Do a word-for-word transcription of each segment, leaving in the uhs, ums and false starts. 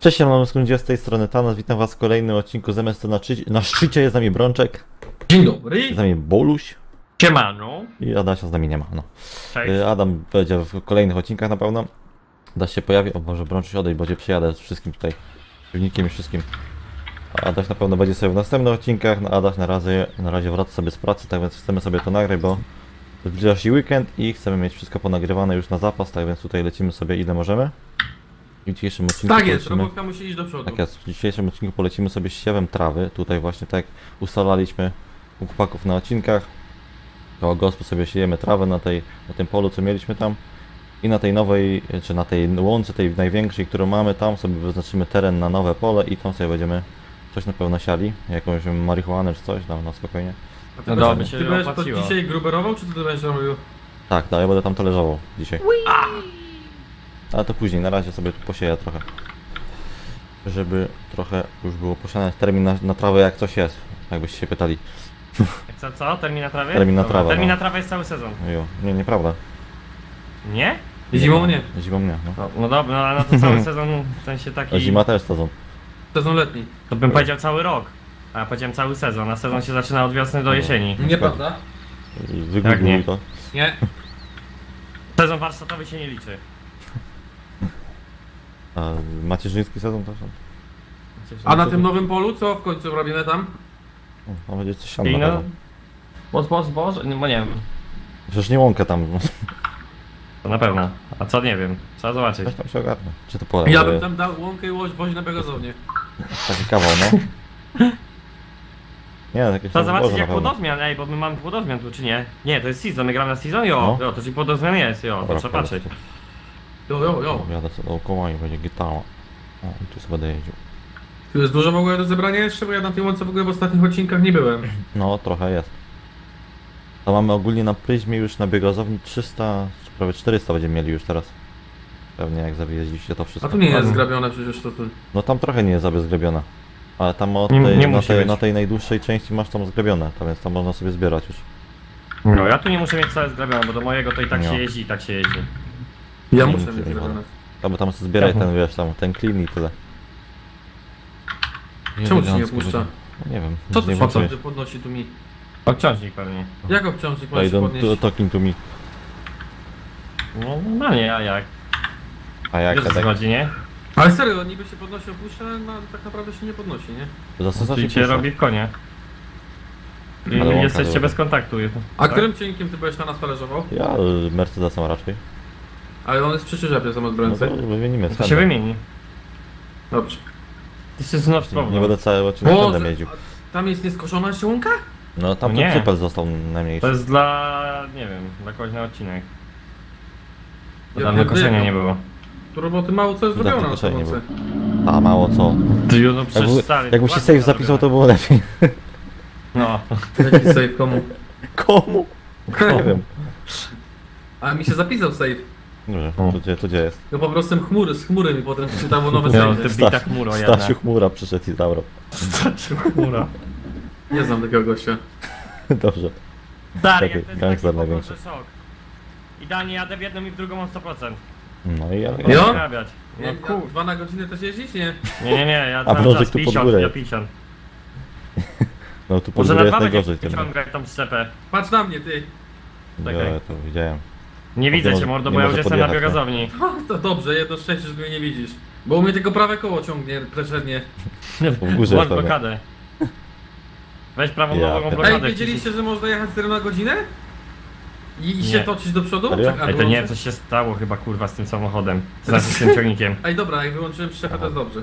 Cześć, ja mam z tej strony Thanos, witam was w kolejnym odcinku z M S C na, na szczycie, jest z nami Brączek. Dzień dobry. Jest z nami Boluś. Siemano. I Adasia z nami nie ma, no. Cześć. Adam będzie w kolejnych odcinkach na pewno. Adaś się pojawi, o może Brączyś odejść, bo cię przyjadę z wszystkim tutaj, piwnikiem i wszystkim. A Adaś na pewno będzie sobie w następnych odcinkach, no Adaś na razie, na razie wraca sobie z pracy, tak więc chcemy sobie to nagrać, bo zbliża się weekend i chcemy mieć wszystko ponagrywane już na zapas, tak więc tutaj lecimy sobie ile możemy. I w dzisiejszym odcinku Tak jest, polecimy, robotka musi iść do przodu. tak jest, w dzisiejszym odcinku polecimy sobie siewem trawy. Tutaj właśnie tak jak ustalaliśmy u chłopaków na odcinkach. To gospy sobie siejemy trawę na, tej, na tym polu, co mieliśmy tam. I na tej nowej, czy na tej łące, tej największej, którą mamy tam, sobie wyznaczymy teren na nowe pole i tam sobie będziemy coś na pewno siali. Jakąś marihuanę czy coś, tam na spokojnie. A ty No będziesz, dobrze, się ty będziesz to opłaciło. dzisiaj gruberował, czy ty to będziesz robił? Tak, no ja będę tam talerzował dzisiaj. Ale to później, na razie sobie tu posieję trochę. Żeby trochę już było posiane. Termin na, na trawę jak coś jest, jakbyście się pytali. Co, co? Termin na trawie? Termin na Dobra, trawę, Termin no. na trawę jest cały sezon. Jo, nie, nieprawda. Nie? Zimą nie. Zimą nie, no. No, no dobra, no ale no to cały sezon w sensie taki... A zima też sezon. Sezon letni. To bym powiedział cały rok. A ja powiedziałem cały sezon, a sezon się zaczyna od wiosny do jesieni. Nieprawda? Wygoogluj nie? to. Nie. Sezon warsztatowy się nie liczy. A macierzyński sezon też? A na tym nowym polu co w końcu robimy tam? O, tam będzie coś siano I na no... pewno. Boż, boż, boż, no nie wiem. Przecież nie łąkę tam. To na pewno. A co nie wiem. Trzeba zobaczyć. Coś tam się ogarnę. Czy to pole? Ja Bo bym tam dał łąkę i łoś wozi na biogazownię. taki kawał, no. Nie, takie Trzeba zobaczyć zboże jak na pewno. płodozmian, ej, bo my mamy płodozmian tu czy nie? Nie, to jest season, my gramy na season? Jo, No. jo, to czyli płodozmian jest, jo, to Dobra, trzeba patrzeć. Jo, jo, jo. Jadę sobie dookoła i będzie gitara. O, i tu sobie będę jeździł. Tu jest dużo w ogóle do zebrania jeszcze, bo ja na tej łące w ogóle w ostatnich odcinkach nie byłem. No, trochę jest. To mamy ogólnie na pryzmie już na biogazowni trzysta, czy prawie czterysta będziemy mieli już teraz. Pewnie jak zawiedzieliście to wszystko. A tu nie jest zgrabione przecież to tu. No tam trochę nie jest sobie zgrabione. Ale tam od Nie- tej, nie na, musi tej, być. na tej najdłuższej części masz tam zgrabione, to więc tam można sobie zbierać już. No ja tu nie muszę mieć całe zgrabione, bo do mojego to i tak No. się jeździ i tak się jeździ. Ja Nie muszę musi mieć być zgrabione. Tam, bo tam sobie zbieraj Mhm. ten, wiesz, tam, ten clean i tyle. Czemu ci nie Elegancko opuszcza? będzie. No nie wiem. Co nie to się włączyłeś. podnosi, podnosi tu mi? Obciążnik pewnie. Jak obciążnik I możesz don't podnieść? talking to me. No normalnie, a jak? A jak Wiesz o co tak? chodzi, nie? Ale serio, on niby się podnosi, opuszcza, ale no, tak naprawdę się nie podnosi, nie? Zasadza Czyli się cię puszcza. robi w konie. I Ale łąka jesteście dobra. bez kontaktu. A tak? którym cienkiem ty byłeś na nas talerzował? Ja y, Mercedesem raczej. Ale on jest przy Czyżepie zamiast No Bręcej. to wymienimy. To się wymieni. Dobrze. To się znów Nie problem. będę cały odcinek Boże, będę jeździł. a tam jest nieskoszona jeszcze łąka? No tam No ten nie. cypel został najmniejszy. To jest dla, nie wiem, dla kogoś na odcinek. Bo Ja tam pierdolę. koszenia nie było. Tu roboty mało co jest Dla zrobione na tylko tej nie łące. A mało co. Ty, no Jak, przecież by- stary. jakby się ładnie save zapisał, to było lepiej. No. Jaki save komu? Komu? Nie wiem. A mi się zapisał save. Dobrze, O. to gdzie, to gdzie jest? No po prostu chmury, z chmury mi potem czytało nowe No, save. ty bita chmuro jedna. Stasiu Chmura przyszedł i zabrał. Stasiu chmura. Nie znam takiego gościa. Dobrze. Stary, Taki jak to jest gangster taki największy. pokorze szok. Idealnie jadę w jedną i w drugą mam sto procent. No i ja... Jo? Jo? Zarabiać. No Nie, kur... dwa na godzinę też jeździć? Nie. Nie, nie, nie, ja A cały Brączek czas tu pod pięćdziesiąt, górę ja jest. pięćdziesiąt. No tu pod Może górę na jest dwa będzie najgorzej tym. wyciągać tą szczepę. Patrz na mnie, ty. Ja Czekaj. to widziałem. Nie widzę może- cię mordo, nie bo ja już może jestem na podjechać, biogazowni. O, to dobrze, jedno szczęście, że mnie nie widzisz. Bo u mnie tylko prawe koło ciągnie przeszernie. W górze Włącz jest pewnie. blokadę. Weź prawą Ja nogą pierdolę. blokadę. Ej, wiedzieliście, że można jechać zero na godzinę? I, i się Nie. toczyć do przodu? Serio? Czekaj, a Ej, to nie, wyłączę? coś się stało chyba kurwa z tym samochodem. Znaczy z tym ciągnikiem. Ej, dobra, jak wyłączyłem przyczepę, to jest dobrze.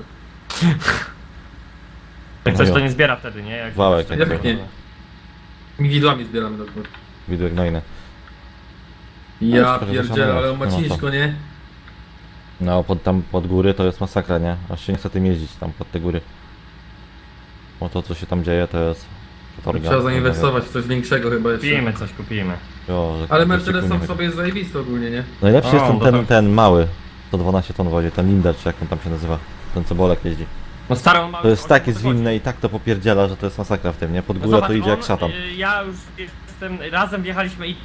Jak coś No to jo. nie zbiera wtedy, nie? Jak Wałek jak jak Jak nie? Mi widłami zbieramy do góry. Widok gnojny. Ja trochę pierdzielę, zaszalałeś, ale on ma nie ma co. ciężko, nie? No pod, tam pod góry to jest masakra, nie? Aż się nie chce tym jeździć tam pod te góry. Bo to co się tam dzieje to jest... katorga. Trzeba zainwestować w coś większego chyba jeszcze. Kupimy coś, kupimy. Jo, że Ale ktoś Mercedes się sam nie w sobie jest zajebisty ogólnie, nie? Najlepszy O, jest ten, no ten, tak. ten mały, sto dwanaście ton wozie, ten Linder, czy jak on tam się nazywa, ten co Bolek jeździ. No starą mamy To jest takie zwinne i tak to popierdziela, że to jest masakra w tym, nie? Pod No górę zobacz, to idzie jak on, szatan. y, Ja już jestem, razem wjechaliśmy i...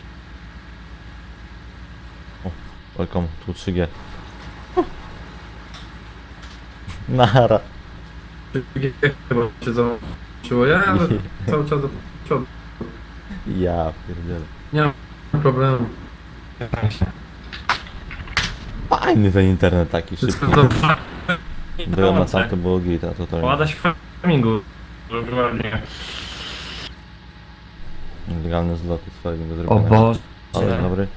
Welcome, tu trzy G. Nara. Chyba się zobaczyło. Ja ale cały czas do przodu. Ja pierdzielę. Nie mam problemu. Fajny ten internet taki szybki. Wszystko dobrze. Byłem na tamtym było git, a to to Ładaś w farmingu. Dokładnie. legalne zloty z farmingu O zrobione. Boże. Ale dobry.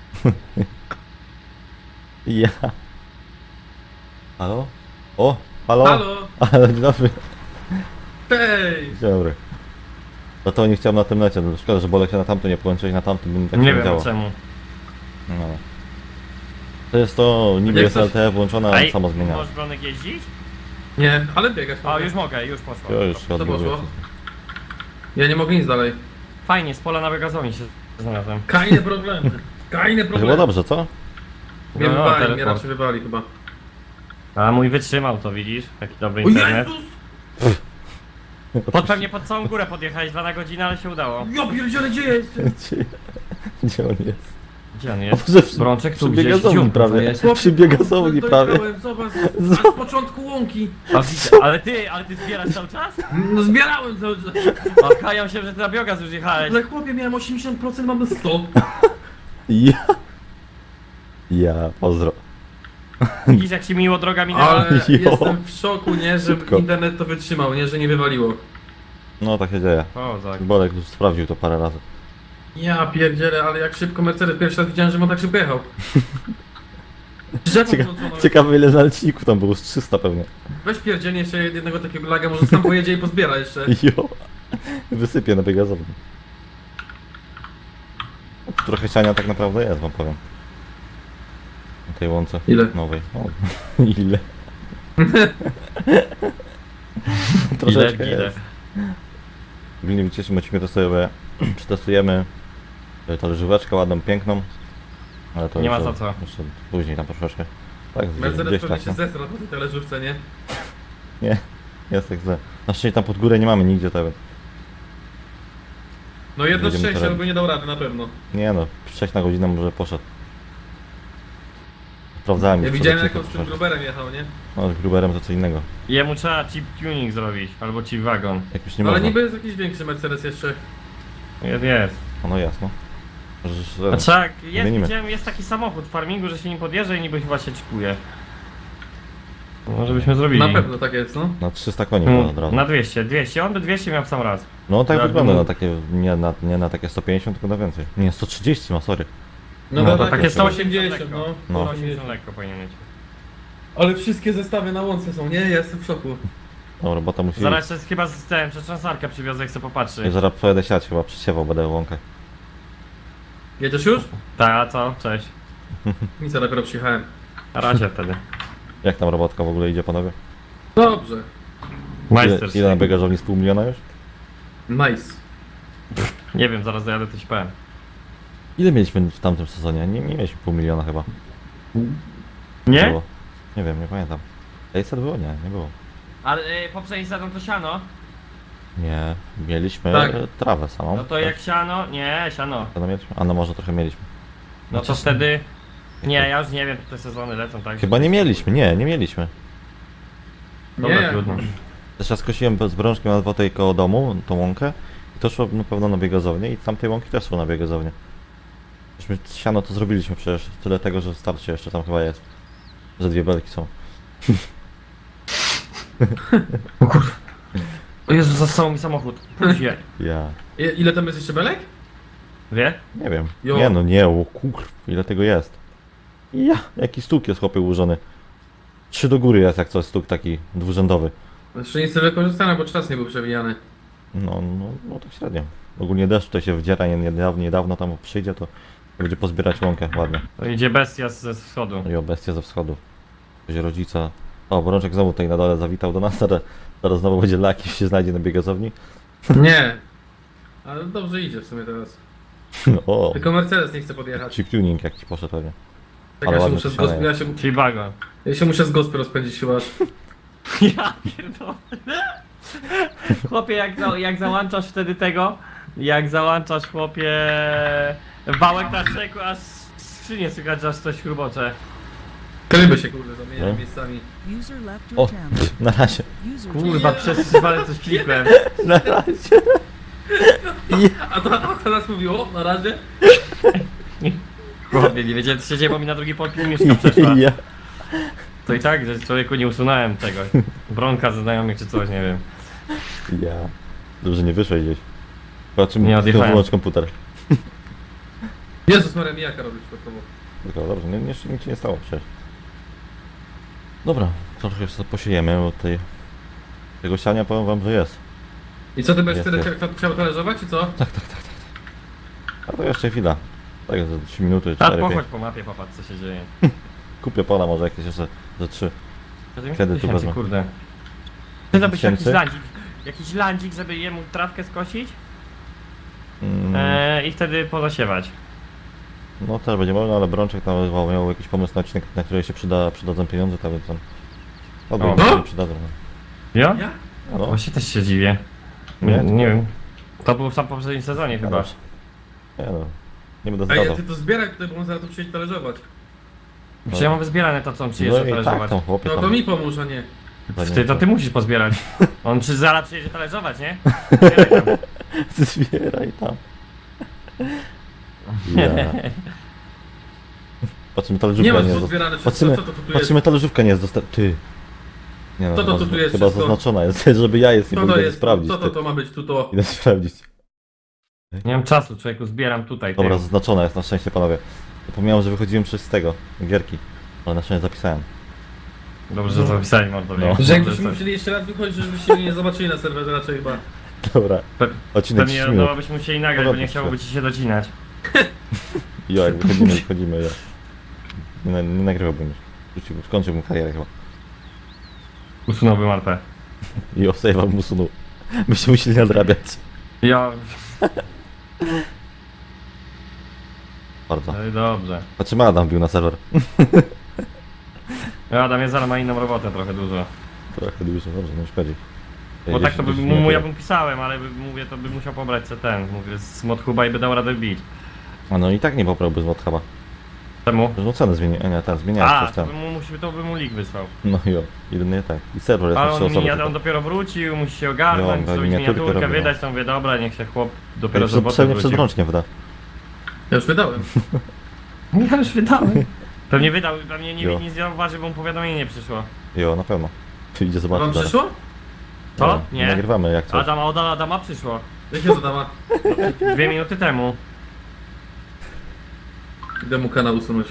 Ja. Halo? O! Halo? Halo! Ale dzień dobry. Hej! Dzień dobry. No to nie chciałem na tym necie, no szkoda, że Bolek się na tamto nie połączyłeś, na tamtym bym tak Nie nie wiem działał. czemu. No. To jest to, niby Jak jest coś- L T E włączone, ale Ej, samo zmienia. możesz Bronek jeździć? Nie, ale biegać O, mogę. już mogę, już poszło. To już się Co odbyło. poszło? Ja nie mogę nic dalej. Fajnie, z pola na biogazowni się znalazłem. Kajne problemy. Kajne Chyba problemy. dobrze, co? Mnie No, wywali, mnie teleport. raczej wywali chyba. A mój wytrzymał to, widzisz? Taki dobry O internet. Jezus! Pod pewnie pod całą górę podjechałeś dwa na godzinę, ale się udało. Ja pierdzielę, gdzie ja jestem? Gdzie, gdzie on jest? Gdzie on O, jest? Boże, przy, Brączek tu przy gdzieś, biegazowni gdzie on prawie. jest? Przy biegazowni prawie. Dojechałem, zobacz, a z początku łąki. A, widzę, ale ty, ale ty zbierasz cały czas? No zbierałem cały czas. A kają się, że ty na biogaz już jechałeś. Ale chłopie, miałem osiemdziesiąt procent, mam sto. Ja. Ja, pozdro. Widzisz jak się miło droga minęła? Ale Jo. jestem w szoku, nie, że Szybko. internet to wytrzymał, nie, że nie wywaliło. No tak się dzieje. O, tak. Bolek już sprawdził to parę razy. Ja pierdzielę, ale jak szybko Mercedes, pierwszy raz widziałem, że on tak szybko jechał. Drzewo Cieka włączono. ciekawe ile na liczniku tam było, z trzysta pewnie. Weź pierdzielnie jeszcze jednego takiego laga, może sam pojedzie i pozbiera jeszcze. Jo. Wysypię na biegazowni. Trochę siania tak naprawdę jest, wam powiem. Na tej łące. Ile? Nowej. O, ile? Troszeczkę ile? jest. Ogólnie cieszymy się, to sobie przetestujemy e, talerzóweczkę ładną, piękną. Ale to Nie ma jeszcze, za co. jeszcze później tam troszeczkę. Tak, gdzieś, Mercedes gdzieś pewnie tak, się no. zesra po tej talerzówce, nie? Nie, jest tak źle. Na szczęście tam pod górę nie mamy nigdzie tego. No jedno Będziemy szczęście, to albo nie dał rady na pewno. Nie no, sześć na godzinę może poszedł. Sprawdzałem Ja już widziałem przed jak on z odcinkiem, tym gruberem jechał, nie? No z gruberem to co innego. Jemu trzeba chip tuning zrobić, albo chip wagon. Jak już nie Ale można. niby jest jakiś większy Mercedes jeszcze. Jest, jest. No, no jasno. Że- że- A trzeba, jest, Zmienimy. widziałem, jest taki samochód w farmingu, że się nim podjeżdża i niby chyba się czpuje. Może byśmy zrobili. Na pewno tak jest, no. Na trzysta koni Mm, od razu. Na dwieście, dwieście, on by dwieście miał w sam raz. No tak na- wygląda no- na takie, nie na, nie na takie sto pięćdziesiąt, tylko na więcej. Nie, sto trzydzieści ma, sorry. No, No to to takie takie sto sto osiemdziesiąt, lekko. no. No. sto osiemdziesiąt lekko powinien mieć. Ale wszystkie zestawy na łące są, nie? Ja jestem w szoku. No robota musi... Zaraz jest chyba z tym, przetrząsarkę przywiozę, chcę Ja popatrzeć. zaraz pojadę siać, chyba przesiewał będę łąkę. Jedziesz już? Tak, a co? Cześć. Nic, ja dopiero przyjechałem. Na razie wtedy. Jak tam robotka w ogóle idzie, panowie? Dobrze. Ile, Majster. ile na biegazowni z pół miliona już? Nice. Nie wiem, zaraz dojadę coś powiem. Ile mieliśmy w tamtym sezonie? Nie, nie mieliśmy pół miliona chyba. Nie? Było. Nie wiem, nie pamiętam. sześćset było? Nie, nie było. Ale y, poprzedni sezon to siano. Nie, mieliśmy Tak. e, trawę samą. No to jak siano, nie, siano. To mieliśmy? A no może trochę mieliśmy. No to Znaczy, wtedy... Nie, ja już nie wiem, te sezony lecą tak. Chyba nie mieliśmy, nie, nie mieliśmy. Dobra, Nie. trudno. Też ja skosiłem z brączkiem na dwa tej koło domu, tą łąkę. I to szło na pewno na biegazownię i tamtej łąki też szło na biegazownię. Myśmy siano to zrobiliśmy przecież, tyle tego, że starcie jeszcze tam chyba jest. Że dwie belki są. O Jezu, zastało mi samochód. Wie. Ja. I, ile tam jest jeszcze belek? Wie? Nie wiem. Jo. Nie no nie, o kur... ile tego jest. Ja, jaki stuk jest chłopie ułożony. Trzy do góry jest jak coś stuk taki dwurzędowy. Jeszcze nic nie wykorzystane, bo czas nie był przewijany. No, no, no tak średnio. Ogólnie deszcz tutaj się wdziera nie- niedawno, niedawno tam przyjdzie, to będzie pozbierać łąkę ładnie. To idzie bestia ze wschodu. I o bestia ze wschodu. Będzie rodzica. O, Brączek znowu tutaj na dole zawitał do nas, teraz, teraz znowu będzie laki się znajdzie na biegazowni. Nie. Ale dobrze idzie w sumie teraz. O, Tylko Mercedes nie chce podjechać. chip tuning jakiś poszedł pewnie. Tak ale ja się ładnie muszę z ściana gospy, ja się, Czyli wagon. ja się muszę z gospy rozpędzić chyba aż. Ja pierdolę. Chłopie, jak, za, jak załączasz wtedy tego, jak załączasz chłopie wałek na szczeku, aż skrzynię słychać, że aż coś chrubocze. Ryby się kurde zamieniają No. miejscami. User left O, your channel. na razie. User Kurwa, przez przypadek coś klikłem. Na razie. A to, a to nas mówiło na razie? Chłopie, nie wiedziałem co się dzieje, bo mi na drugi pokój mieszka przeszła. Ja. To i tak, że człowieku nie usunąłem tego. Bronka ze znajomych czy coś, nie wiem. Ja. Dobrze, nie wyszłeś gdzieś. Patrzymy, Nie odjechałem. wyłącz komputer. Jezus Maria, mijaka robisz przypadkowo. Tylko dobrze, nie, nie, nic się nie stało przecież. Dobra, trochę jeszcze posiejemy, bo tej... Tego siania powiem wam, że jest. I co, ty będziesz Jest, wtedy jest. chciał, chciał talerzować, czy co? Tak, tak, tak, tak. tak. A to jeszcze chwila. Tak, za trzy minuty, A cztery, pochodź pięć. po mapie, popatrz co się dzieje. Kupię pola może jakieś jeszcze za trzy. Kiedy tu Tysięcy, wezmę? kurde. Ty byś jakiś Tysięcy? landzik, jakiś landzik, żeby jemu trawkę skosić Mm, eee, i wtedy pozasiewać. no też będzie można, ale Brączek tam miał miał jakiś pomysł na odcinek, na który się przyda, przydadzą pieniądze, tam tam. Albo O. im się No. nie przydadzą. Ja? Ja? No, Właśnie też się dziwię. Nie? Nie, nie wiem. To było w sam poprzednim sezonie chyba. dobrze. Nie no, nie będę Ej, zdradzał. ty to zbieraj tutaj, bo on zaraz tu przyjdzie talerzować. Przecież ja mam wyzbierane to co on przyjeżdża No i tak talerzować. tam chłopie No tam. to mi pomóż, a nie. Ty, to ty musisz pozbierać. On przy zaraz przyjedzie talerzować, nie? Zbieraj tam. Zbieraj tam. Ja. Patrzymy, talerzówka Nie masz nie jest pozbierane wszystko, Patrzymy, co to tu jest? patrzymy, talerzówka nie jest dostępna. Ty. Nie no, Co to chyba, tu jest chyba wszystko? zaznaczona jest, żeby ja jest, nie Co bo to idę jest? sprawdzić. Co to, ty. to ma być tu to? Idę sprawdzić. Nie mam czasu, człowieku, zbieram tutaj. Dobra, ty. zaznaczona jest na szczęście, panowie. Zapomniałem, że wychodziłem przez tego, gierki. Ale na szczęście zapisałem. Dobrze, że zapisali mordo. No. wiem. Że Dobrze, jakbyśmy że- musieli jeszcze raz wychodzić, żebyście mnie nie zobaczyli na serwerze raczej chyba. Dobra, Pe odcinek Pewnie trzy minut. no, byśmy musieli nagrać, No bo nie dobra, chciałoby ci się docinać. Jo, jak wychodzimy, wychodzimy, jo. Nie, na- nie nagrywałbym już. Rzucił- Skończyłbym karierę chyba. Usunąłbym Alpę. I obsejwał mu usunął. Byście musieli nadrabiać. Ja... Bardzo. No i dobrze. Patrzymy, Adam wbił na serwer. Ja Adam jest, ale ma inną robotę trochę dużo. Trochę dużo, dobrze, nie szkodzi. Bo tak to by Jeśli- mu, jeśli ja nie bym pisałem, ale by, mówię, to by musiał pobrać co ten. Mówię, z Modhuba i by dał radę wbić. A no i tak nie poprałby z Modhuba. Czemu? No cenę zmieni, a nie, ten, zmieniałeś A, coś to tam. by mu, musi, to by mu link wysłał. No jo, jedynie tak. I serwer jest Ale na trzy on, osoby. mi, tylko. on dopiero wrócił, musi się ogarnąć, Jo, zrobić miniaturkę miniaturkę, robi, no. wydać, to mówię, dobra, niech się chłop dopiero Ej, z roboty Pewnie przed wrócił. Brączkiem wyda. Ja już wydałem. Ja już wydałem. Pewnie wydał, pewnie nie, Jo. nie zauważy, bo mu powiadomienie nie przyszło. Jo, na pewno. Czy idzie zobaczyć Wam zaraz. przyszło? Co? No, Nie? Nagrywamy jak coś. Adama, od Adama przyszło. Jakie to dama? Dwie minuty temu. Idę mu kanał usunąć.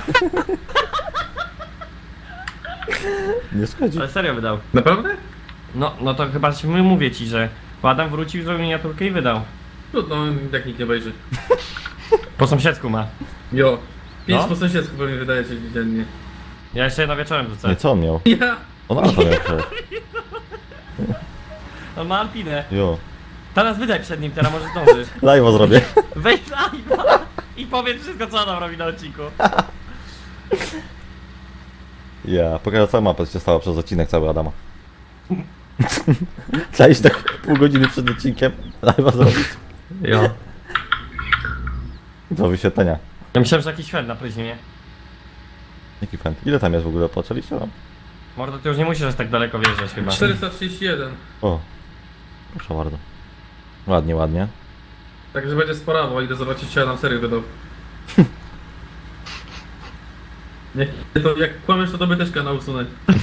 Nie szkodzi. Ale serio wydał. Naprawdę? No, no to chyba my mówię ci, że Adam wrócił, zrobił miniaturkę i wydał. Trudno, tak nikt nie obejrzy. Po sąsiedzku ma. Jo. Pięć No. po sąsiedzku pewnie wydaje się dziennie. Ja jeszcze jedno wieczorem rzucę. Nie, co on miał? Ja! On Alfa miał przecież. On ma Alpinę. Jo. Teraz wydaj przed nim, teraz może zdążysz. Live'a zrobię. Wejdź live'a i powiedz wszystko, co Adam robi na odcinku. Ja, pokażę całą mapę, co się stało przez odcinek cały Adama. Trzeba iść tak pół godziny przed odcinkiem, live'a zrobić. Jo. Do wyświetlenia. Ja myślałem, że jakiś świat na pryzmie. Jaki fan. Ile tam jest w ogóle? Poczęliście tam? Mordo, ty już nie musisz aż tak daleko wjeżdżać chyba. czterysta trzydzieści jeden. O. Proszę bardzo. Ładnie, ładnie. Także będzie sporawo, idę zobaczyć, czy ja nam serio wydał. Nie, to jak kłamiesz, to tobie też kanał usunę.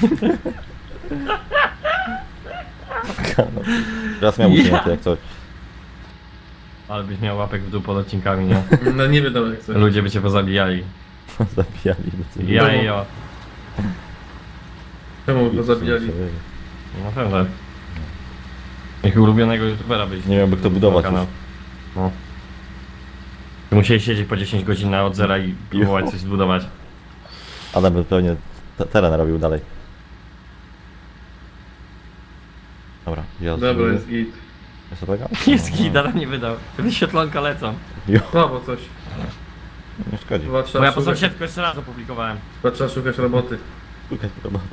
Teraz miał usunięty jak coś. Ale byś miał łapek w dół pod odcinkami, nie? No nie wydał jak coś. Ludzie by cię pozabijali. Zabijali. by Ja Domu. i jo. Czemu cię. go zabijali? Na pewno. Jak ulubionego youtubera byś. Nie miałby kto budować kanał. już. No. Ty musieli siedzieć po dziesięć godzin na od zera i próbować coś zbudować. Adam by pewnie te- teren robił dalej. Dobra, ja Dobra, jest git. Jest to taka? Jest git, ale nie wydał. Wyświetlanka lecą. Jo, Prawo coś. nie szkodzi. Chyba Bo trzeba, ja po szukać, sąsiedzku jeszcze raz opublikowałem. chyba trzeba szukać roboty. Szukać roboty.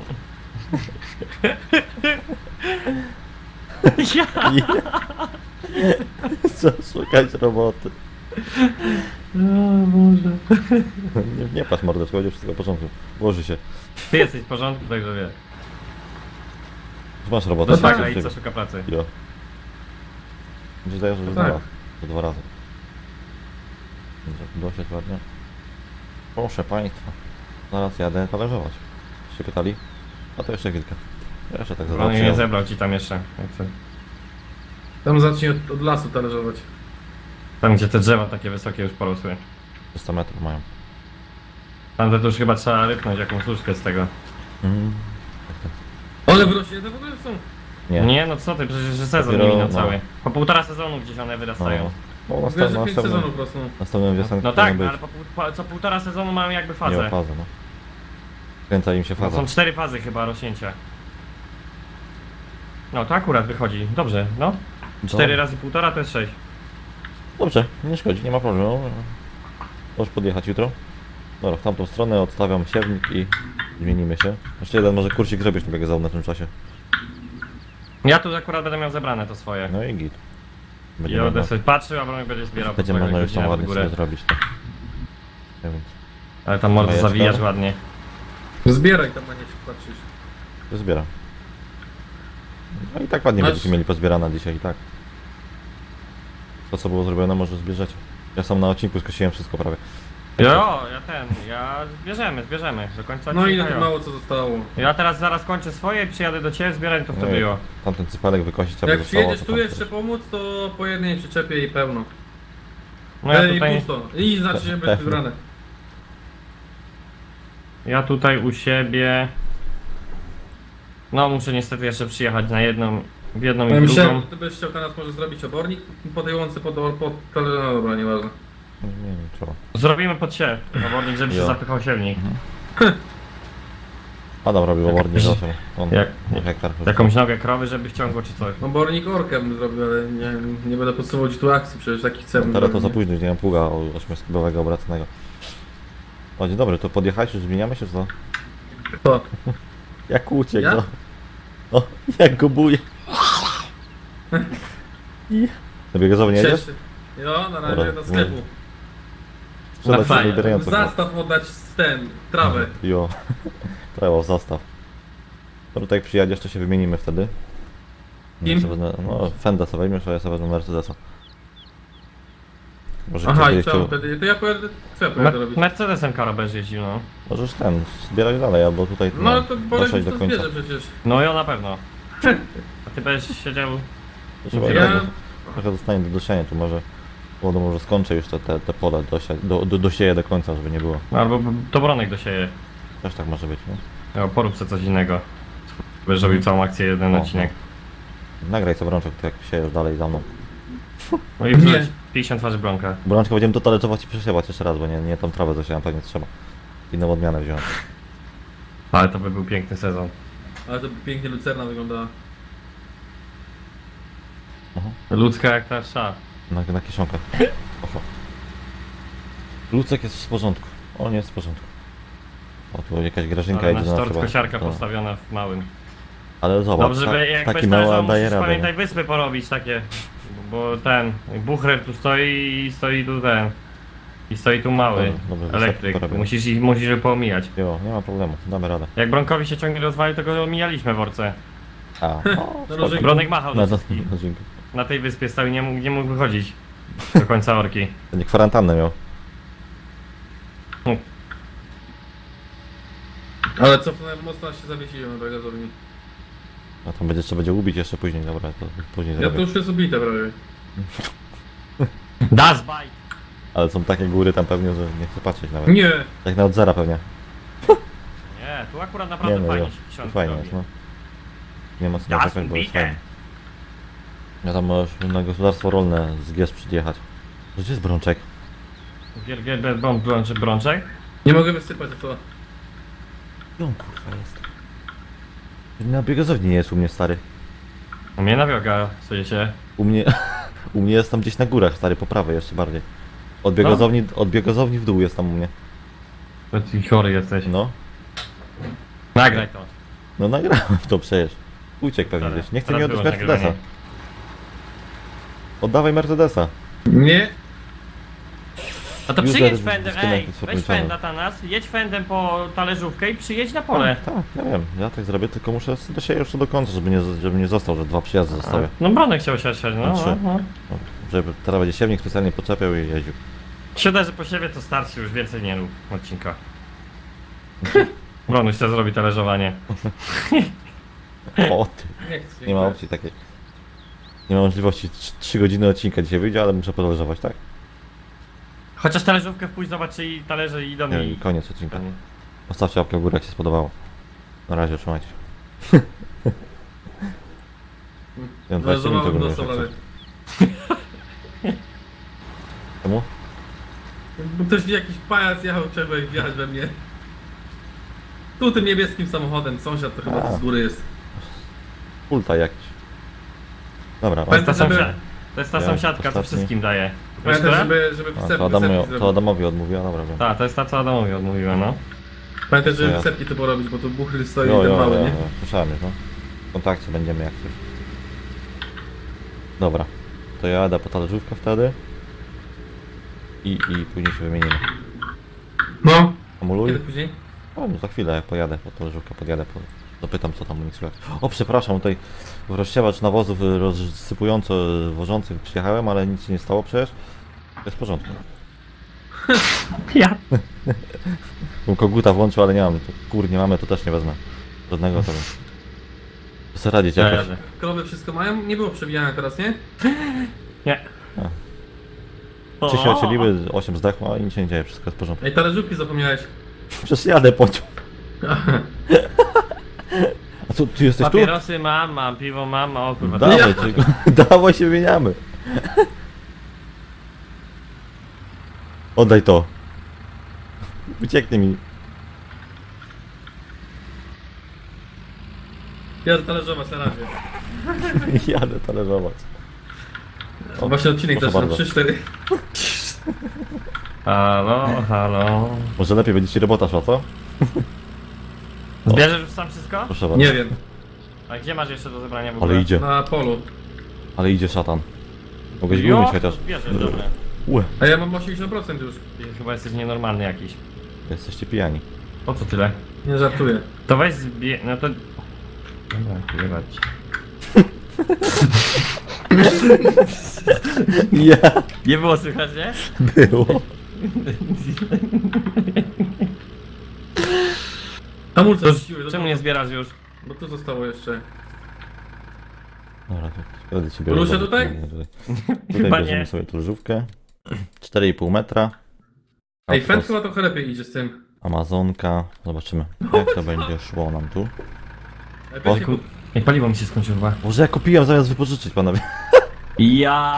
Ja. Trzeba szukać roboty. O Boże. Nie, nie patrz mordeczko, będzie wszystko w porządku. Ułoży się. Ty jesteś w porządku, także wiesz. Masz robotę. No tak, tak, wszystkiego. i co szuka pracy. Jo. Mi się zdaje, że No dwa tak. razy. To dwa razy. Dobrze, dosiadł ładnie. Proszę Państwa. Zaraz jadę talerzować. Się pytali? A to jeszcze chwilkę. Jeszcze tak On zadałem. nie zebrał ci tam jeszcze. jak chcę. Tam zacznij od, od lasu talerzować. Tam gdzie te drzewa takie wysokie już porosły. trzysta metrów mają. Tam to już chyba trzeba rypnąć jakąś łóżkę z tego. Mhm. One w roślinach w ogóle są. Nie. Nie no co ty, przecież że sezon Dopiero, nie minął no. cały. Po półtora sezonu gdzieś one wyrastają. No, no Wiesz, następnym, że pięć następnym, sezonów rosną. następnym wiosenką No powinien tak, być. ale po, pół- po, co półtora sezonu mają jakby Nie fazę. ma fazy, no. Kręca im się No, faza. są cztery fazy chyba rośnięcia. No to akurat wychodzi, dobrze, no. Cztery razy półtora to jest sześć. Dobrze, nie szkodzi, nie ma problemu. Możesz podjechać jutro. Dobra, w tamtą stronę odstawiam siewnik i zmienimy się. Jeszcze jeden może kursik zrobisz na biegazał na tym czasie. Ja tu akurat będę miał zebrane to swoje. No i git. I Będzie ja można, będę sobie patrzył, a Bronek będzie zbierał po będzie swoją można już tam godzinę w ładnie górę. sobie zrobić to. Ja więc Ale tam mordo A jeszcze? zawijasz ładnie. Zbieraj tam, a nie się patrzysz. to zbieram. No i tak ładnie Masz- będziecie mieli pozbierane dzisiaj i tak. To co było zrobione może zbierzecie. Ja sam na odcinku skosiłem wszystko prawie. Jo, ja ten, ja zbierzemy, zbierzemy do końca No i na odcinka, tym jo. mało co zostało. Ja teraz zaraz kończę swoje, przyjadę do ciebie, zbieraj to wtedy Ojej, jo. Tamten cypelek wykosić, aby Jak zostało. przyjedziesz to tu tam jeszcze pomóc, to po jednej przyczepie i pełno. No ja Ej, tutaj, pusto. I znaczy się być Pewno. wybrane. ja tutaj u siebie... No muszę niestety jeszcze przyjechać na jedną, w jedną Ja i myślałem, drugą. że ty będziesz chciał teraz może zrobić obornik po tej łące pod... pod... pod no dobra, nieważne. Nie wiem, trzeba. Zrobimy pod siew, obornik, żeby się Jo. zapychał siewnik. Adam robił obornik z osiem. On Jak- hektar. Jakąś nogę krowy, żeby wciągło czy coś. Obornik orkę bym zrobił, ale nie, nie będę podsumował ci tu akcji, przecież taki chcę. bym Teraz to zrobił, za późno, już nie mam pługa ośmioskobowego obracanego. O, dzień dobry, to podjechać, już zmieniamy się, czy co? nie? To. Jak uciekł, Ja? no. O, jak go buje. Na biegazowy nie jedziesz? Cieszy. Jo, na razie Dobra, do sklepu. Sprzedać Na sobie fajnie. wybierającą. Zastaw oddać ten, trawę. Jo, prawo, zastaw. Dobra, tak jak przyjadziesz, to się wymienimy wtedy. Ja Kim? sobie wezmę, no, Fenda sobie weźmiesz, a ja sobie wezmę Mercedesa. Może Aha, ktoś i będzie co? chciał, Wtedy, to ja pojadę, co ja pojadę Me robić? Mercedesem Karo będziesz jeździł, no. możesz ten, zbierać dalej, albo tutaj No ale to Borek doszedł już do to końca. zbierze przecież. No ja na pewno. A ty będziesz siedział... To trzeba Ja- jednego, trochę zostanie do dosiania, tu może wodą może skończę już te, te, te pole, dosia, do, do, dosieję do końca, żeby nie było. Albo to Bronek dosieje. Też tak może być, nie? No, porób sobie coś innego. Będziesz robił całą akcję, jeden O, odcinek. Nagraj sobie Brączek, to jak siejesz dalej za mną. No i wrzuć pięćdziesiąt twarzy Bronka. Brączka będziemy to talerzować i przesiewać jeszcze raz, bo nie, nie tą trawę zasiałem, pewnie trzeba. Inną odmianę wziąłem. Ale to by był piękny sezon. Ale to pięknie lucerna wyglądała. Ludzka jak ta sza. Na, na kieszonkach. Poszło. Lucek jest w porządku. On jest w porządku. O, tu jakaś Grażynka Ale idzie nasz do nas tort chyba. kosiarka To- postawiona w małym. Ale zobacz, Dobrze, ta, by jak taki będziesz mały należał, daje musisz radę. pamiętaj nie? wyspy porobić takie. Bo ten, buchrer tu stoi i stoi tu ten. I stoi tu mały Dobra, dobra, wyspy elektryk. porobię. Musisz ich musisz je poomijać. Jo, nie ma problemu, damy radę. Jak Bronkowi się ciągnie rozwali, to go omijaliśmy w orce. A, o, No, spoko. że- Bronek machał Na, do na, wszystkich. na, dzięki. Na tej wyspie stał i nie mógł, nie mógł wychodzić do końca orki. To nie kwarantannę miał. Ale cofnąłem mocno, aż się zawiesiłem na gazowni. A tam będzie, trzeba będzie ubić jeszcze później, dobra, to później Ja to zrobię. już jest ubite prawie. Das Bite! Ale są takie góry tam pewnie, że nie chcę patrzeć nawet. Nie! Tak na od zera pewnie. Nie, tu akurat Nie naprawdę no, fajnie jo, się książki fajnie robi. jest, no. Nie ma co Das narzekać, bo jest ubite. fajnie. Ja tam możesz na gospodarstwo rolne z G S przyjechać. Gdzie jest Brączek? Gier, gier, gier, brączek, brączek, brączek? Nie mogę wysypać, a co? Ją kurwa jest. Na biegazowni nie jest u mnie stary. U mnie na wioga, stoicie. U mnie, u mnie jest tam gdzieś na górach stary, po prawej jeszcze bardziej. Od biegazowni, od biegazowni w dół jest tam u mnie. To ty chory jesteś. No, Nagraj to. no nagrałem to przecież. Uciekł pewnie Dobra, gdzieś. Nie chce teraz mi oddać było Mercedesa. nagrywanie. Oddawaj Mercedesa. Nie! A to User przyjedź fendem, disconnected ej, for weź policzone. fenda ta nas, jedź fendem po talerzówkę i przyjedź na pole. Tak, tak, ja wiem, ja tak zrobię, tylko muszę dosieję jeszcze do końca, żeby nie, żeby nie został, że dwa przyjazdy zostawię. No Bronek chciał siać, no, Na trzy. no, no. No, żeby teraz będzie siewnik specjalnie poczepiał i jeździł. Siedem, że po siebie to starczy, już więcej nie rób odcinka. Bronuś chce zrobić talerzowanie. O ty, Nie chcę. nie ma opcji takiej. Nie ma możliwości, trzy godziny odcinka dzisiaj wyjdzie, ale muszę podróżować, tak? Chociaż talerzówkę wpójść, zobacz czy i talerze idą Nie, i... i koniec odcinka. Zostawcie łapkę w górę, jak się spodobało. Na razie, trzymajcie się. Ja mam No, dwadzieścia minut za mało ogólnie, głosu, jak ale... coś. Czemu? Bo ktoś jakiś pajac jechał, trzeba ich wjechać we mnie. Tu tym niebieskim samochodem, sąsiad to chyba A. z góry jest. Ulta jakiś. Dobra, To jest ta, Pamiętaj, żeby- sąsia... to jest ta Ja sąsiadka, co ostatni. wszystkim daje. Wiesz Pamiętaj, która? żeby, żeby a, wysep, to, Adamowi, wysepki to zrobić. Adamowi odmówiła, dobra wiem. Tak, to jest ta co Adamowi odmówiła, no. Pamiętaj, żeby Ja. wysepki to porobić, bo tu buchry stoi Jo, ten jo, mały, jo, nie? jo, słyszałem już, no. W kontakcie będziemy jak coś. Dobra, to ja jadę po talerzówkę wtedy. I, i później się wymienimy. No. Hamuluj. Kiedy później? O, no za chwilę jak pojadę po talerzówkę, podjadę, po, dopytam co tam u nich słychać. O, przepraszam, tutaj w rozsiewacz nawozów rozsypująco wożących przyjechałem, ale nic się nie stało przecież. Jest w porządku. Ja. Bym koguta włączył, ale nie mam. To, kur, nie mamy, to też nie wezmę. Żadnego to bym. To sobie radzić Ja jakoś. jadę. Krowy wszystko mają? Nie było przewijania teraz, nie? Nie. Trzy się ocieliły, osiem zdechło, ale nic się nie dzieje, wszystko jest w porządku. Ej, talerzówki zapomniałeś. Przecież jadę pociąg. A co, ty jesteś tu? Papierosy mam, mam, piwo mam, o kurwa. Dawaj, Ja. ty, dawaj się wymieniamy. Oddaj to. Ucieknie mi. Jadę talerzować na razie. Jadę talerzować. O, właśnie odcinek proszę zaczynam, bardzo. trzy cztery. Halo, halo. Może lepiej będzie ci robota szła, co? Zbierzesz już sam wszystko? Proszę bardzo. Nie wiem, A gdzie masz jeszcze do zebrania w ogóle? Ale idzie, na polu. ale idzie szatan. Mogłeś go Jo, umyć to chociaż. zbierzesz, dobra. Ue, A ja mam osiemdziesiąt procent już. Ty chyba jesteś nienormalny jakiś. jesteście pijani. Po co tyle? Nie żartuję. To weź zbie... no to... Dobra, jebać. Ja. Nie było słychać, nie? Było. Hamulce To rzuciły, czemu nie zbierasz już? bo tu zostało jeszcze. Dobra, to wtedy ci Ruszę biorę. tutaj? Tutaj Chyba bierzemy nie. sobie talerzówkę. cztery i pół metra. Ej, Fend Outpost, chyba trochę lepiej idzie z tym. Amazonka. Zobaczymy, jak to będzie szło nam tu. Ej, O, weź kur- mi- Ej, paliwo mi się skończyło chyba. Może ja kupiłem zamiast wypożyczyć, panowie. Ja...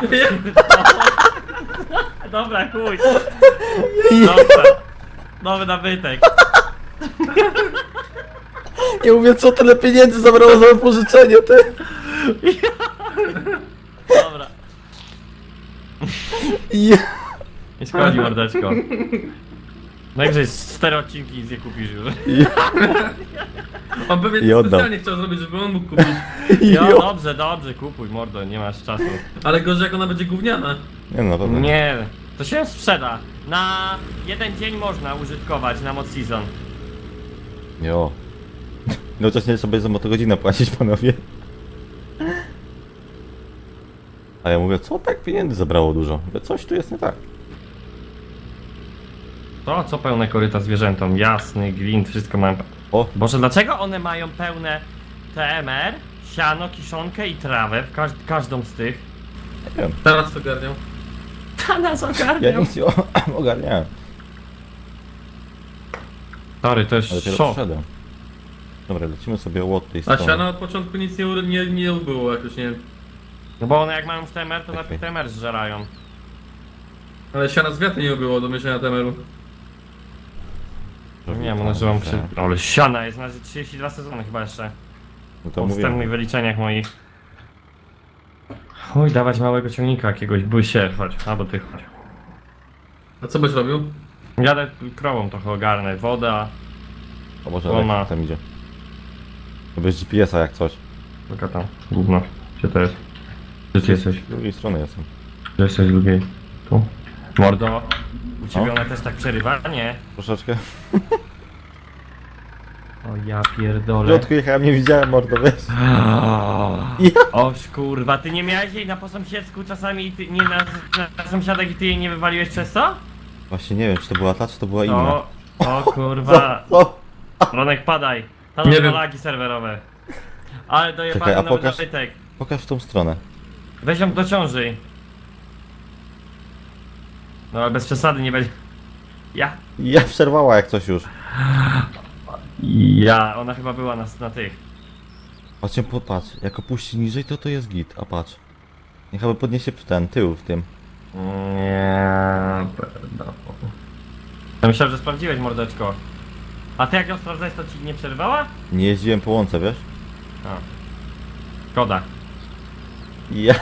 Dobra, chuj. Dobra. Nowy nabytek. Nie mówię, co tyle pieniędzy zabrało za wypożyczenie, ty. Dobra. Ja. Nie szkodzi, mordeczko. No jak jest cztery odcinki i nic nie kupisz już. On pewnie I to oddam. specjalnie chciał zrobić, żeby on mógł kupić. Jo, Jo. dobrze, dobrze, kupuj, mordo, nie masz czasu. Ale gorzej jak ona będzie gówniana. Nie no, na pewno. Nie, to się sprzeda. Na jeden dzień można użytkować na mod season. Jo. No chociaż sobie za motogodzinę płacić, panowie. A ja mówię, co tak pieniędzy zabrało dużo? Mówię, coś tu jest nie tak. To co pełne koryta zwierzętom, jasny, glint, wszystko mają. O, Boże, dlaczego one mają pełne T M R, siano, kiszonkę i trawę w każ każdą z tych? nie wiem. Teraz to garnią. Ta nas Ja ogarniał. nic nie o- ogarniałem. Sorry, to jest Ale dopiero szok. przyszedłem. Dobra, lecimy sobie od tej A strony. siana od początku nic nie, u- nie, nie było jakoś, nie wiem. No bo one jak mają w T M R, to Okej. najpierw T M R zżerają. Ale siana z wiatru nie było do mieszania temeru. Nie wiem, one żyją przy... Ale siana jest na razie trzydzieści dwa sezony chyba jeszcze. No Po to mówię. wstępnych wyliczeniach moich. Chuj, dawać małego ciągnika jakiegoś, bój się, chodź, albo ty chodź. A co byś robił? Jadę krową trochę ogarnę, woda, O Boże, O, ma. jak tam idzie. To bez G P S-a jak coś. taka tam, gówno. Gdzie to jest? Gdzie ty jesteś? Z drugiej strony jestem. Gdzie jesteś z drugiej? Tu? Mordo, u ciebie No. ona też tak przerywa? Nie. Troszeczkę. O ja pierdolę. Rzadko jechałem, nie widziałem mordo, wiesz? Ja. Oż kurwa, ty nie miałeś jej na po sąsiedzku czasami i ty nie na, na, na sąsiadach i ty jej nie wywaliłeś przez co? Właśnie nie wiem, czy to była ta, czy to była inna. O, o kurwa. Co? Ronek, padaj. Tam Nie są wiem. lagi serwerowe. Ale Czekaj, dojebany a nowy pokaż- nabytek. Pokaż w tą stronę. Weź ją do ciąży. No ale bez przesady nie będzie. Ja. Ja przerwała jak coś już. Ja, ona chyba była na, na tych. Patrz, ją popatrz, jak opuści niżej, to to jest git, a patrz. Niech aby podniesie ten tył w tym. Nie. Ja myślałem, że sprawdziłeś mordeczko. A ty jak ją sprawdzałeś, to ci nie przerwała? Nie jeździłem po łące, wiesz? A. Szkoda. Ja.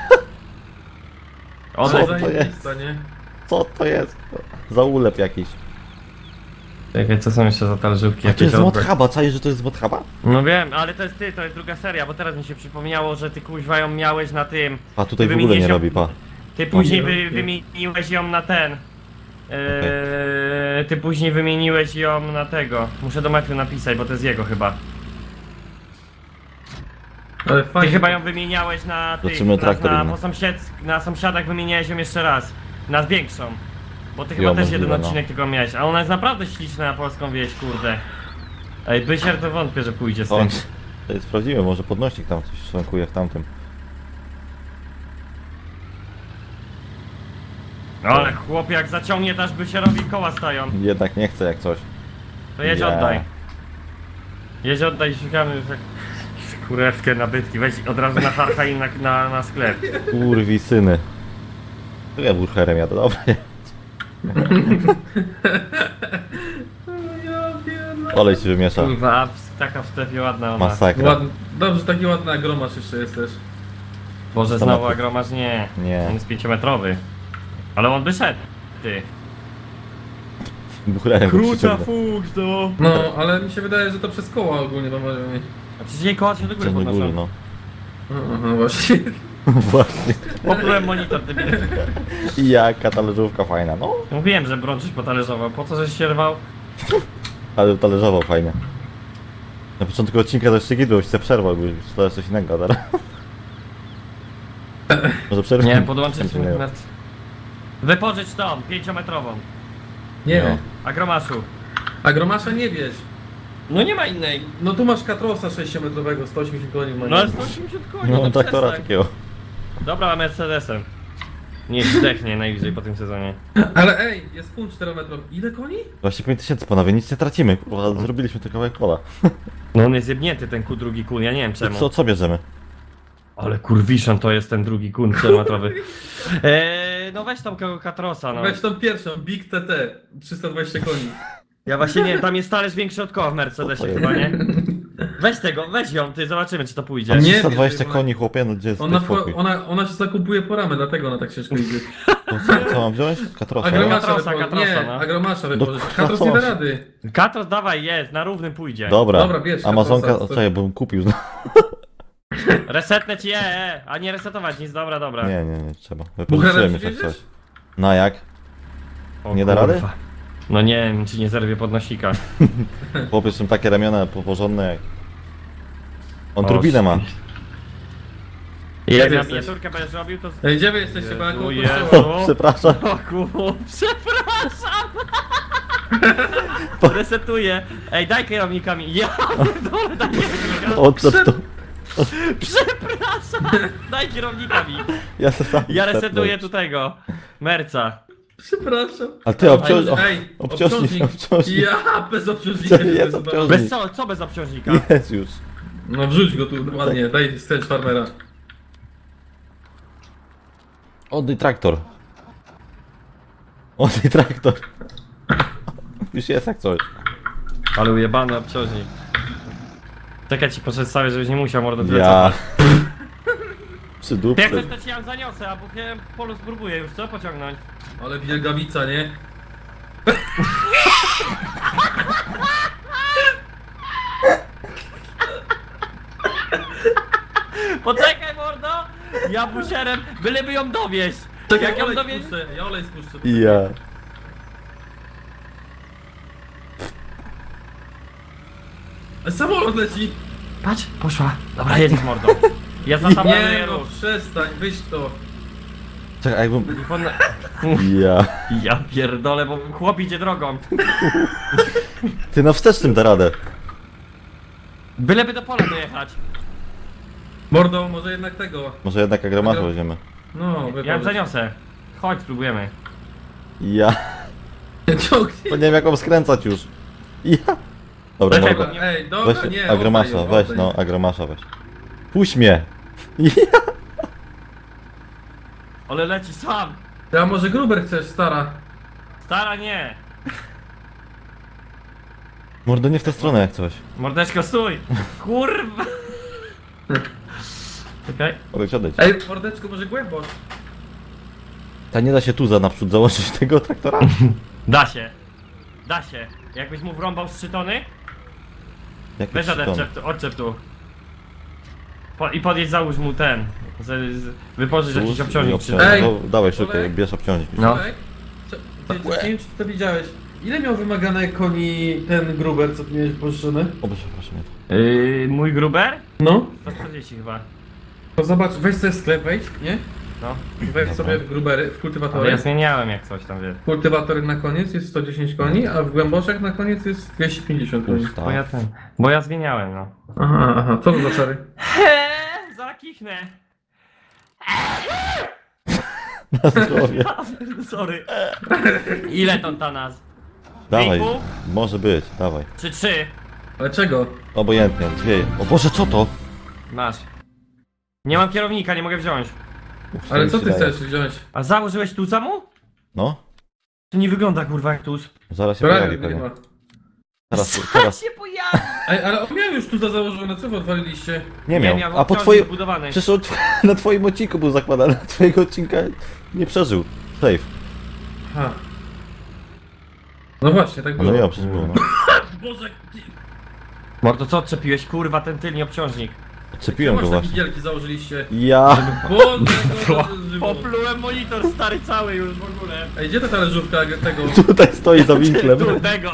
Co Odejdź. za to jest? miejsca, nie? Co to jest? Za ulep jakiś. Czekaj, co są jeszcze za talerzówki? A to jest z Jakieś Modhuba, czaisz, że to jest z Modhuba? No wiem, ale to jest ty, to jest druga seria, bo teraz mi się przypomniało, że ty kuźwa ją miałeś na tym. A tutaj Ty w ogóle nie wymieniłeś ją- robi, pa. Ty później nie, wy, nie. wymieniłeś ją na ten. Eee, ty później wymieniłeś ją na tego. Muszę do Matthew napisać, bo to jest jego chyba. Ale Ty fajnie. chyba ją wymieniałeś na tych, Zobaczymy na, traktor na, inny. po sąsiedz, na sąsiadach wymieniałeś ją jeszcze raz. Na większą. Bo ty chyba Jo, też możliwe, jeden no. odcinek tylko miałeś, a ona jest naprawdę śliczna na polską wieś, kurde. Ej, Bysier to wątpię, że pójdzie z To, tym. to jest sprawdzimy, może podnośnik tam coś szwankuje w tamtym. Ale chłopie, jak zaciągnie, to aż Bysierowi koła stają. Jednak nie chcę jak coś. To jedź Nie. oddaj. Jedź oddaj, szukamy już jak kurewkę nabytki. Weź od razu na harcha i na, na, na sklep. Kurwi syny. To ja burcherem jadę, dobra. Ja pierdolę. Olej ci wymiesza. Kurwa, a w- taka w sklepie ładna ona. Masakra. Ładny. Dobrze, taki ładny agromasz jeszcze jesteś. Boże, Sto metrów. znowu agromasz? Nie. Nie. On jest pięciometrowy. Ale on by szedł. Ty. Burcherem go przyciągnę. fuks do... No, ale mi się wydaje, że to przez koła ogólnie to może mieć. A przecież jej koła się do góry Ciągle góry, podnoszą. no. Aha, właśnie. Właśnie. Poplułem monitor, debil. I jaka talerzówka fajna, no. Mówiłem, że brączyć potalerzował. Po co, żeś się rwał? Ale talerzował fajnie. Na początku odcinka to jeszcze git był, się przerwał, bo to jest coś innego, teraz. Może przerwę? Nie, podłączyć Nie, nie. metr. Wypożycz tą, pięciometrową. Nie. No. Agromaszu. Agromasza nie wieź. No nie ma innej. No tu masz Katrosa sześciometrowego, sto osiemdziesiąt koni w No ale sto osiemdziesiąt koni, No no traktora przestań. takiego. Dobra, Mercedesem. Nie zdechnie najwyżej po tym sezonie. Ale ej, jest punkt czterometrowy. Ile koni? Właśnie pięć tysięcy panowie, nic nie tracimy, kurwa, zrobiliśmy tylko kawałek pola. No on jest jebnięty ten ku drugi kun, ja nie wiem To czemu. co, co bierzemy? Ale kurwiszon to jest ten drugi kun czterometrowy. Eee, no weź tam kogo Katrosa, no. Weź tą pierwszą, Big T T, trzysta dwadzieścia koni. Ja właśnie nie wiem, tam jest talerz większy od koła w Mercedesie Co to chyba, nie? Weź tego, weź ją, ty, zobaczymy czy to pójdzie. Nie. trzysta dwadzieścia wiesz, koni, chłopie, no gdzie jest Ona, ten spokój? ona, ona się zakupuje po ramę, dlatego ona tak ciężko idzie. To co, co mam wziąć? Katrosa, no? Agromasza Katrosa, wypożycz. Katrosa, Nie, no. Agromasza wypożycz. No, Katros nie da Katros. rady. Katros dawaj, jest, na równym pójdzie. Dobra, Dobra, bierz Amazonka, Katrosa, o, co- czekaj, bo bym kupił. No. Resetnę ci, e, e, a nie resetować nic, dobra, dobra. Nie, nie, nie, trzeba. Bucherem Wypożyczyłem już jak przywieziesz? coś. No jak? O, Nie da rady? kurwa. No nie wiem, czy nie zerwie podnosika. Chłopie, są takie ramiona porządne jak... On O, turbinę ma. Jak ty na jesteś? miniaturkę będziesz robił, to... Ej, gdzie wy jesteście, bo ja Jezu, koło Jezu. kościoła. Przepraszam. O kurwa, przepraszam! Resetuję. Ej, daj kierownikami. Ja pierdolę, daj kierownikami. Odczep to. Przepraszam! Daj kierownikami. Ja se sam Ja odczepnę. resetuję tutaj go. Merca. Przepraszam. A ty obciąż... Ej, ej, obciążnik, obciążnik. Ja, bez obciążnika. To się jest zdecydowałem. obciążnik. Bez co? Co bez obciążnika? Jest już. No wrzuć go tu ładnie, daj skręć farmera. Oddaj traktor. Oddaj traktor. Już jest jak coś. Ale ujebany obciążnik. Czekaj ci przedstawię, żebyś nie musiał mordo tyle Ja. cofać. Przy Ty jak dupce. chcesz, to ci ją zaniosę, a bukiem polu spróbuję już, co? Pociągnąć. Ale wielgawica, nie? Poczekaj mordo! Ja busierem, byleby ją dowieść! Czekaj, Jak ją olej dowie- spuszczę, ja olej spuszczę. I ja. Samolot leci! Patrz, poszła. Dobra, jedziesz mordo. Ja za tobą Nie nie no, rusz. przestań, wyjść to. Czekaj, a jakbym... Niech on- Ja. Ja pierdolę, bo chłop idzie drogą. Ty na wstecznym da radę. Byleby do pola dojechać. Mordo, może jednak tego. Może jednak agromasza Agro- weźmiemy. No, Ja wypadł. zaniosę. Chodź, spróbujemy. Ja. Ciągnie. Bo nie wiem jak mam skręcać już. Ja. Dobra, Czekaj, mordo. bo- Ej, dobra, Weź nie, agromasza, oddaj ją, weź oddaj. no, agromasza weź. Puść mnie. Ja. Ale leci sam. Ja może Gruber chcesz, stara. Stara nie. Mordo, nie w tę stronę jak coś. Mordeczko, stój. Kurwa. Czekaj. Odejdź, odejdź. Ej, mordeczko, może głęboko. Ta nie da się tu za naprzód założyć tego traktora? Da się. Da się. Jakbyś mu wrąbał z trzy tony? Jak Weź odczep tu, odczep tu. Po, I podjedź, załóż mu ten. Z, z, wypożycz jakiś obciążnik czy Ej, no, dawaj szybko, Olej. bierz obciążnik. No. Słuchaj, co- ty- Nie wiem, czy to widziałeś. Ile miał wymagane koni ten Gruber, co ty miałeś pożyczony? O, przepraszam mnie. Yy, mój gruber? No. sto czterdzieści chyba. To zobacz, weź sobie sklep, wejdź, nie? No. Weź sobie w Grubery, w Ale kultywatory. ja zmieniałem jak coś tam, wiesz. Kultywatory na koniec jest sto dziesięć koni, a w głęboszach na koniec jest dwieście pięćdziesiąt koni. Bo ja ten. Bo ja zmieniałem, no. Aha, aha, co to za szary? Heee, zakichnę. Na zdrowie. Sorry. Ile ton ta nas? Dawaj, Dwie i pół? może być, dawaj. Czy trzy? Ale czego? Obojętnie, dwie. O Boże, co to? Masz. Nie mam kierownika, nie mogę wziąć. Uf, Ale mi co się ty daje. chcesz wziąć? A założyłeś tu samu? No, To nie wygląda kurwa jak tuz. zaraz się Prawie pojawi nie pewnie. ma. Teraz, teraz. się pojawi. Ej, ale on miał już tu za założone, co wy odwaliliście? Nie miał. miał A po obciążnik twoim... wbudowany. Przecież on na twoim odcinku był zakładany, na twojego odcinka nie przeżył. Safe. Ha. No właśnie, tak było. No ja, przecież było, no. Boże, ty- Mordo, co odczepiłeś? Kurwa, ten tylny obciążnik. Odczepiłem czemu go aż takie właśnie. wielki założyliście? Ja. Boże, to żywo. Poplułem monitor stary cały już w ogóle. Ej, gdzie ta talerzówka tego? Tutaj stoi za winklem. Tu tego.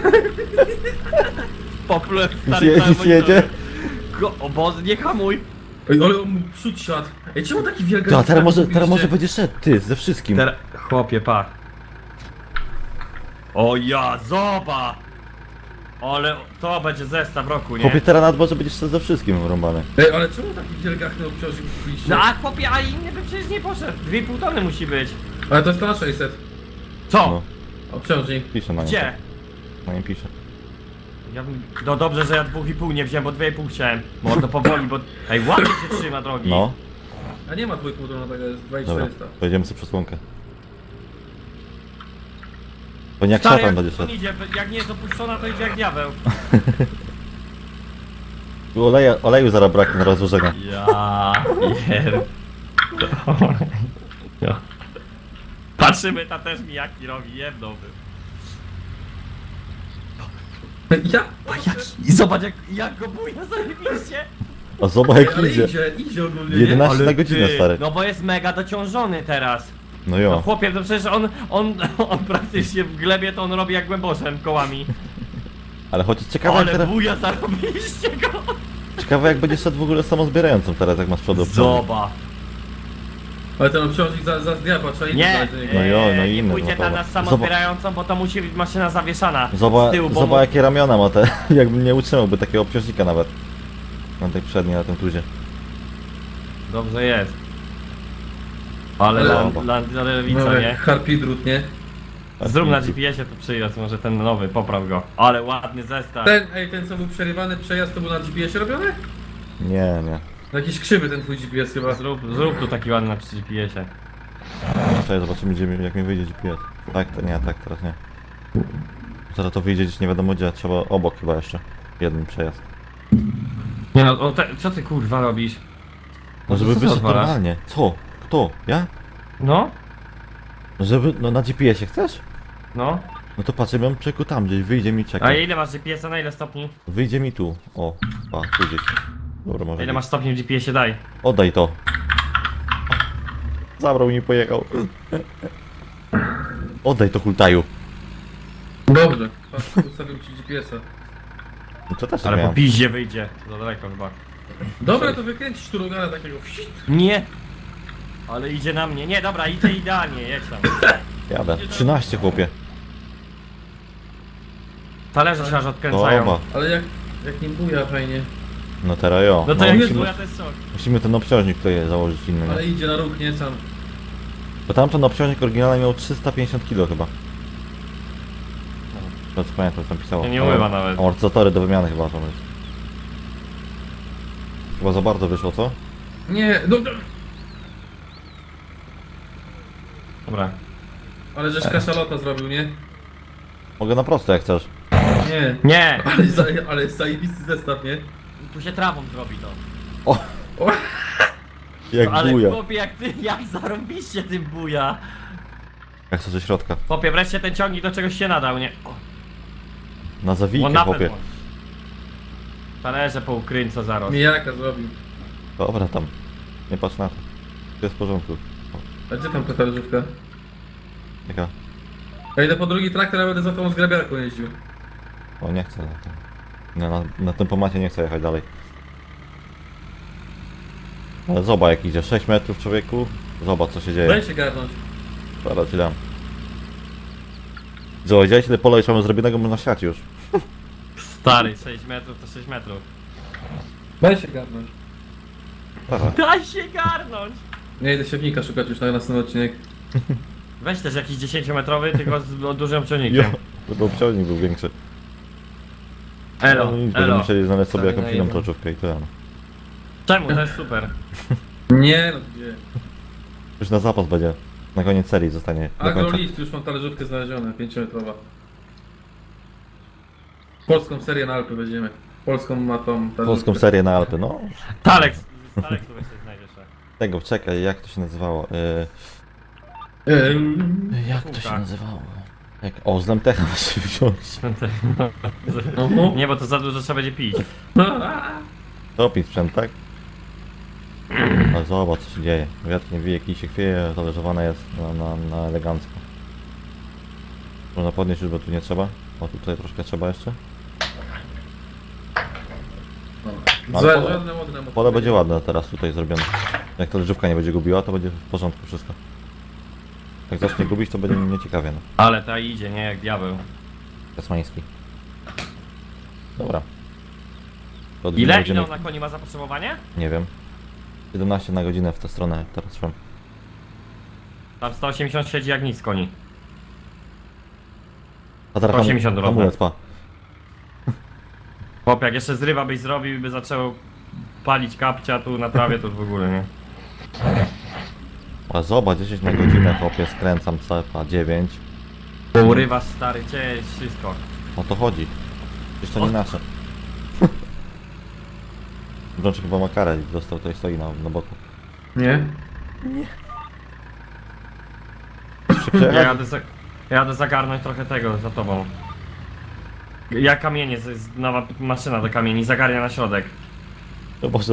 Poplułem stary Nic, cały nic monitor. jedzie? Go, o Boże, nie hamuj. Ej, ale on mu przód siadł. Ej, czemu taki wielki? Ta, teraz może, teraz może będzie szedł, ty, ze wszystkim. Teraz, chłopie, pa. O ja, zoba! Ale to będzie zestaw roku, nie? Chłopie, teraz nad może będziesz szedł ze wszystkim wrąbany. Ej, ale czemu taki wielgachny obciążnik kupiliście? No a chłopie, a inny by przecież nie poszedł. dwie i pół tony musi być. Ale to jest to na sześćset. Co? No, Obciążnik. piszę na nim. Gdzie? Na nim piszę. Ja bym... No dobrze, że ja dwóch i pół nie wziąłem, bo dwie i pół chciałem. Mordo powoli, bo... Ej, ładnie się trzyma drogi. No, A nie ma dwójku tego, jest dwa dobra, tysiące czterysta. pojedziemy sobie przez łąkę. Bo nie jak Stary, szatan jak będzie on szedł. idzie, jak nie jest opuszczona, to idzie jak diabeł. Tu oleja, oleju zaraz braknie na rozłożenia. Ja pier... Patrzymy, ta też mijaki robi, jedną by. Ja? I zobacz jak, jak go buja zajebiście. A zobacz Ej, jak ale idzie. idzie, idzie ogólnie, nie? jedenaście na godzinę, ty, stary. No bo jest mega dociążony teraz. No No jo. chłopie, to przecież on, on, on praktycznie w glebie to on robi jak głęboszem kołami. Ale chociaż ciekawe jak, Ale teraz, buja zarobiliście go. ciekawe jak będzie szedł w ogóle samozbierającą teraz, jak masz przodu obciążnik. Zoba. Ale ten obciążnik za, za diabła, trzeba inny Nie, dać do niego. No jo, no nie inny, pójdzie no ta to- nas samozbierającą, bo to musi być maszyna zawieszana z Zobacz, tyłu, bo zobacz mu... jakie ramiona ma te, jakbym nie utrzymałby takiego obciążnika nawet. Na tej przedniej, na tym tuzie. Dobrze jest. Ale Ale- land, land, lewica, No, nie? harpidrut, nie? Zrób na G P S-ie to przyjazd, może ten nowy, popraw go. Ale ładny zestaw. Ten, ej, ten co był przerywany przejazd, to był na G P S-ie robiony? Nie, nie. Jakiś krzywy ten twój G P S chyba. Zrób, zrób tu taki ładny na G P S-ie. Czekaj, zobaczymy gdzie, mi- jak mi wyjdzie G P S. Tak, to nie, tak, teraz nie. Zaraz to wyjdzie gdzieś nie wiadomo gdzie, trzeba obok chyba jeszcze. Jeden przejazd. Nie no, o te, co ty kurwa robisz? No żeby co ty wyszedł odwalasz? normalnie. Co? Kto? Ja? No? No żeby, no na G P S-ie chcesz? No? No to patrzę, mam czeku tam gdzieś, wyjdzie mi A czekaj. ile masz G P S-a, na ile stopni? Wyjdzie mi tu. O, pa, tu gdzieś. Dobra, A może ile być. masz stopni w G P S-ie, daj. Oddaj to. Zabrał mi i pojechał. Oddaj to hultaju. Dobrze, patrz, ustawiam ci G P S-a. No to też Ale po miałem. piździe wyjdzie. Za daleko chyba. Dobra, to wykręcisz turugana takiego. Nie! Ale idzie na mnie. Nie, dobra, idzie idealnie, jedź tam. Jadę. trzynaście chłopie. Talerze się aż odkręcają. Oba. Ale jak, jak nie buja fajnie. No teraz jo. No to No, jak musimy, jest ja to jest sok. musimy ten obciążnik tutaj założyć inny. Ale Nie? idzie na róg, nie sam. Bo tamten obciążnik oryginalny miał trzysta pięćdziesiąt kilo chyba. To co pamiętam, tam pisało. Ja nie umywa nawet. Amortyzatory do wymiany chyba to jest. Chyba za bardzo wyszło, co? Nie, no... Dobra. Ale żeś kaszalota zrobił, nie? Mogę na prosto jak chcesz. Nie. Nie! Ale, za, ale jest zajebisty zestaw, nie? Tu się trawą zrobi to. O! O, Jak Ale buja. chłopie, jak ty, jak zarąbiście tym buja. Jak chcesz ze środka. Chłopie, wreszcie ten ciągnik do czegoś się nadał, nie? O, Na o zawijkę napęd chłopie. włącz. Talerze po ukrynco zaraz. mijaka zrobił. Dobra tam. Nie patrz na to. To jest w porządku. A gdzie tam ta talerzówka? Jaka? Ja idę po drugi traktor, a będę za tą zgrabiarką jeździł. O nie chcę. Na, tym. na, na, na tym pomacie nie chcę jechać dalej. Ale zobacz jak idzie. sześć metrów człowieku. Zobacz co się dzieje. Daj się garnąć. Zaraz ci dam. Zobacz, widziałeś ile pola już mamy zrobionego, można siać już. Stary, sześć metrów to sześć metrów. Daj się garnąć. Aha. Daj się garnąć! Nie idę siewnika szukać już na następny odcinek. Weź też jakiś dziesięciometrowy, tylko z o dużym Jo, ciągnikiem. bo obciążnik był większy. Elo, No, nic, będziemy elo. musieli znaleźć sobie Sorry, jakąś inną naiwny. toczówkę i tyle. No. Czemu? To jest super. Nie no, gdzie? Już na zapas będzie. Na koniec serii zostanie. Do końca. Agrolist, już mam talerzówkę znalezione, pięciometrowa. Polską serię na Alpy weźmiemy. Polską ma tą talerzówkę. Polską serię na Alpy, no. Talek, Talek tu weź coś znajdziesz. Tego, czekaj, jak to się nazywało? Ehm, Yy, jak to się Kółka. nazywało? Jak... O, z Lemtecha właśnie wziąć. oho. Nie, bo to za dużo trzeba będzie pić. Topi sprzęt, tak? Ale zobacz co się dzieje. Wiatr nie wieje, kij się chwieje, zależowane jest na, na, na elegancko. Można podnieść już, bo tu nie trzeba. O, tutaj troszkę trzeba jeszcze. Ale Za, pole- żadne ładne motory. Pole będzie ładne teraz tutaj zrobione. Jak ta leżówka nie będzie gubiła, to będzie w porządku wszystko. Jak zacznie gubić, to będzie nieciekawie, no. Ale ta idzie, nie? Jak diabeł. Tasmański. Dobra. To od Ile? będziemy- Ile on na koni ma zapotrzebowanie? Nie wiem. siedemnaście na godzinę w tę stronę teraz szłem. Tam sto osiemdziesiąt siedzi jak nic koni. A teraz osiemdziesiąt hamu- rovne. hamulec, pa. Chłop, jak jeszcze zrywa byś zrobił i by zaczęło palić kapcia tu na trawie, to w ogóle, nie? A zobacz, dziesięć na godzinę, chłopie, skręcam cepa, dziewięć. Urywasz stary, cię wszystko. O to chodzi. Przecież to nie O. nasze. Brączek chyba ma karę i dostał, tutaj stoi na, na boku. Nie? Chcesz się Ja przejechać? jadę, za, ja jadę zagarnąć trochę tego za tobą. Ja kamienie, to jest nowa maszyna do kamieni, zagarnia na środek. No Boże,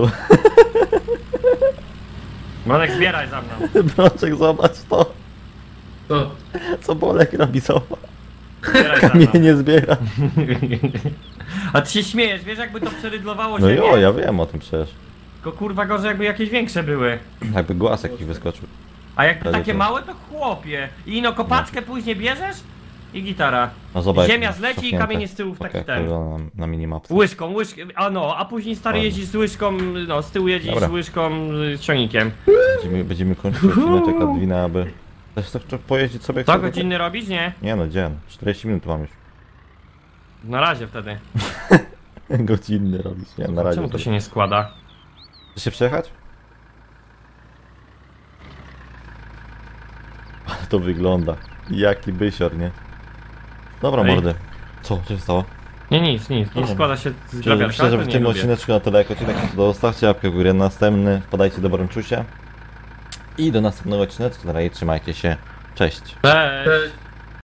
Bronek, zbieraj za mną. Brączek, zobacz to, To. co Bolek robi, zobacz. Zbieraj za mną. Kamienie nie zbiera. A ty się śmiejesz, wiesz jakby to przerydlowało No ziemię? jo, ja wiem o tym przecież. Tylko kurwa gorzej jakby jakieś większe były. Jakby głaz jakiś wyskoczył. A jakby Wtedy takie to- małe to chłopie. I no kopaczkę później bierzesz i gitara. No zobacz. Ziemia jak zleci i cofnięte. kamienie z tyłu w taki Tak, jak ten. wygląda na, na minimapce. Łyżką, łyżką, a no, a później stary Ładnie. jeździsz z łyżką, no z tyłu jeździsz Dobra. z łyżką, y, z ciągnikiem. Będziemy, będziemy kończyć odcinek Adwina, aby... Chcesz tak trochę pojeździć sobie? To chcesz? godzinny robisz, nie? Nie no, gdzie? czterdzieści minut mam już. Na razie wtedy. Godzinny robić, nie, na razie. Czemu to sobie. się nie składa? Chcesz się przejechać? Ale to wygląda. Jaki bysior, nie? Dobra, Ej. mordy. Co? Co się stało? Nie, nic, nic. Nie Dobra. składa się z Myślę, grabiarka, myślę, że to w nie tym lubię. odcineczku na tyle jak odcinek to zostawcie łapkę w górę. Następny podajcie do Brączusia. I do następnego odcineczka. Na razie trzymajcie się. Cześć. Cześć! Cześć.